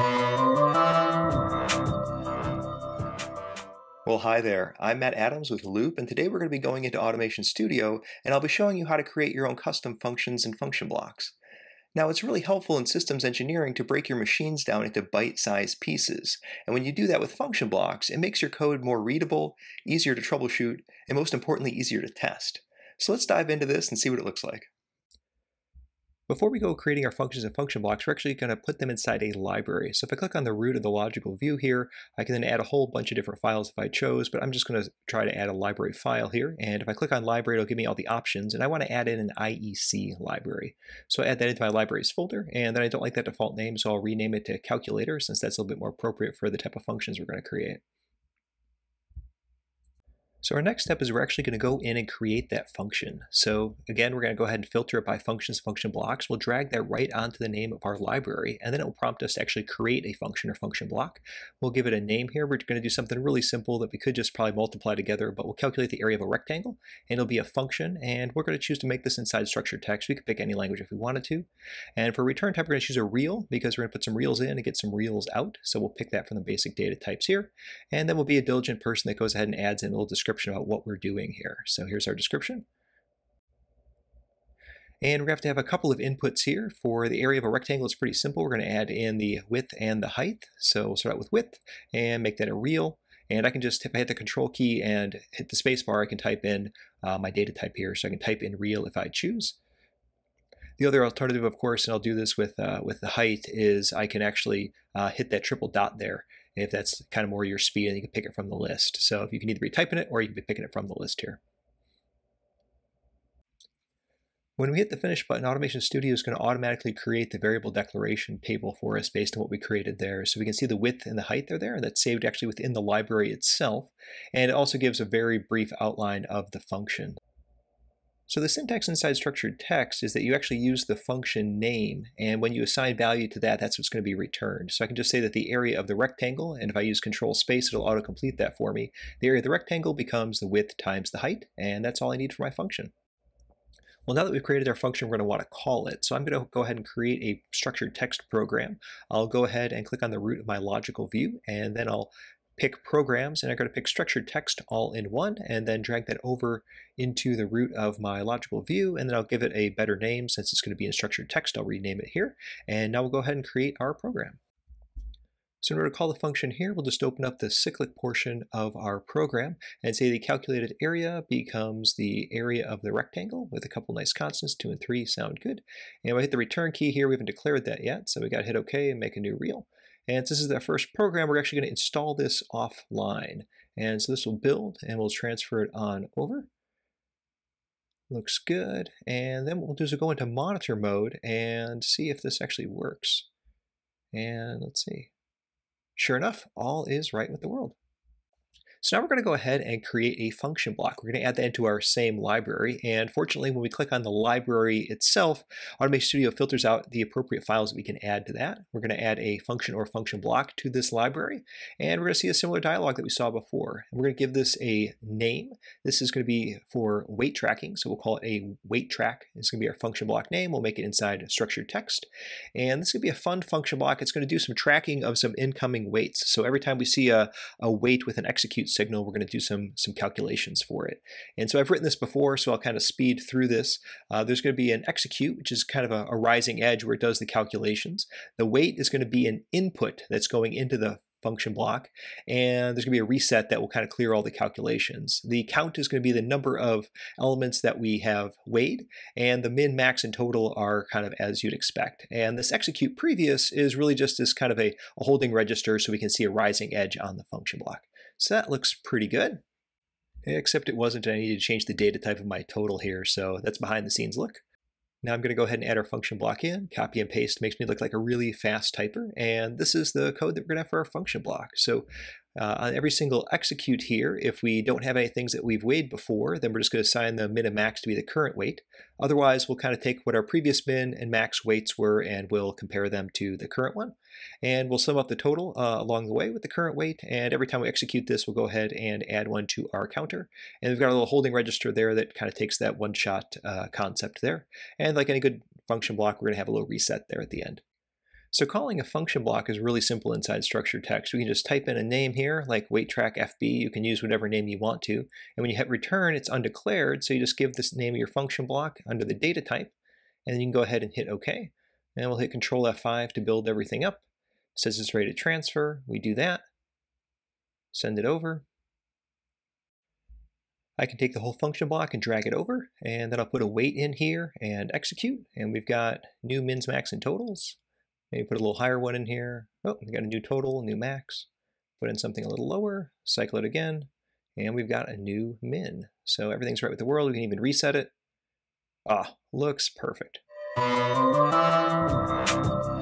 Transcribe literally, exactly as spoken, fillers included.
Well, hi there. I'm Matt Adams with Loop, and today we're going to be going into Automation Studio, and I'll be showing you how to create your own custom functions and function blocks. Now, it's really helpful in systems engineering to break your machines down into bite-sized pieces, and when you do that with function blocks, it makes your code more readable, easier to troubleshoot, and most importantly, easier to test. So let's dive into this and see what it looks like. Before we go creating our functions and function blocks, we're actually going to put them inside a library. So if I click on the root of the logical view here, I can then add a whole bunch of different files if I chose, but I'm just going to try to add a library file here. And if I click on library, it'll give me all the options, and I want to add in an I E C library. So I add that into my libraries folder, and then I don't like that default name, so I'll rename it to calculator, since that's a little bit more appropriate for the type of functions we're going to create. So our next step is we're actually going to go in and create that function. So again, we're going to go ahead and filter it by functions, function blocks. We'll drag that right onto the name of our library, and then it will prompt us to actually create a function or function block. We'll give it a name here. We're going to do something really simple that we could just probably multiply together, but we'll calculate the area of a rectangle, and it'll be a function, and we're going to choose to make this inside structured text. We could pick any language if we wanted to. And for return type, we're going to choose a real, because we're going to put some reals in and get some reals out. So we'll pick that from the basic data types here. And then we'll be a diligent person that goes ahead and adds in a little description about what we're doing here. So here's our description. And we're going to have to have a couple of inputs here. For the area of a rectangle, it's pretty simple. We're going to add in the width and the height. So we'll start out with width and make that a real. And I can just, if I hit the control key and hit the space bar, I can type in uh, my data type here. So I can type in real if I choose. The other alternative, of course, and I'll do this with, uh, with the height, is I can actually uh, hit that triple dot there, if that's kind of more your speed, and you can pick it from the list. So if you can either be typing it or you can be picking it from the list here. When we hit the finish button, Automation Studio is going to automatically create the variable declaration table for us based on what we created there. So we can see the width and the height are there. That's saved actually within the library itself. And it also gives a very brief outline of the function. So the syntax inside structured text is that you actually use the function name, and when you assign value to that, that's what's going to be returned. So I can just say that the area of the rectangle, and if I use control space, it'll autocomplete that for me. The area of the rectangle becomes the width times the height, and that's all I need for my function. Well, now that we've created our function, we're going to want to call it. So I'm going to go ahead and create a structured text program. I'll go ahead and click on the root of my logical view, and then I'll pick programs, and I'm going to pick structured text all in one, and then drag that over into the root of my logical view, and then I'll give it a better name. Since it's going to be in structured text, I'll rename it here, and now we'll go ahead and create our program. So in order to call the function here, we'll just open up the cyclic portion of our program and say the calculated area becomes the area of the rectangle with a couple nice constants. Two and three sound good. And we hit the return key here. We haven't declared that yet, so we got to hit OK and make a new real. And since this is our first program, we're actually going to install this offline. And so this will build, and we'll transfer it on over. Looks good. And then what we'll do is we'll go into monitor mode and see if this actually works. And let's see. Sure enough, all is right with the world. So now we're going to go ahead and create a function block. We're going to add that into our same library, and fortunately when we click on the library itself, Automation Studio filters out the appropriate files that we can add to that. We're going to add a function or function block to this library, and we're going to see a similar dialog that we saw before. And we're going to give this a name. This is going to be for weight tracking, so we'll call it a weight track. It's going to be our function block name. We'll make it inside structured text, and this is going to be a fun function block. It's going to do some tracking of some incoming weights. So every time we see a, a weight with an execute signal, we're going to do some some calculations for it. And so I've written this before, so I'll kind of speed through this. Uh, there's going to be an execute, which is kind of a, a rising edge where it does the calculations. The weight is going to be an input that's going into the function block, and there's going to be a reset that will kind of clear all the calculations. The count is going to be the number of elements that we have weighed, and the min, max, and total are kind of as you'd expect. And this execute previous is really just this kind of a, a holding register, so we can see a rising edge on the function block. So that looks pretty good, except it wasn't. I needed to change the data type of my total here, so that's behind the scenes look. Now I'm going to go ahead and add our function block in. Copy and paste makes me look like a really fast typer, and this is the code that we're going to have for our function block. So uh, on every single execute here, if we don't have any things that we've weighed before, then we're just going to assign the min and max to be the current weight. Otherwise, we'll kind of take what our previous min and max weights were, and we'll compare them to the current one. And we'll sum up the total uh, along the way with the current weight, and every time we execute this, we'll go ahead and add one to our counter. And we've got a little holding register there that kind of takes that one-shot uh, concept there. And like any good function block, we're going to have a little reset there at the end. So calling a function block is really simple inside structured text. We can just type in a name here, like waittrack F B. You can use whatever name you want to. And when you hit return, it's undeclared, so you just give this name of your function block under the data type, and then you can go ahead and hit OK. And we'll hit control F five to build everything up. It says it's ready to transfer. We do that. Send it over. I can take the whole function block and drag it over, and then I'll put a wait in here and execute. And we've got new mins, max, and totals. Maybe put a little higher one in here. Oh, we got a new total, new max. Put in something a little lower, cycle it again, and we've got a new min. So everything's right with the world. We can even reset it. Ah, looks perfect.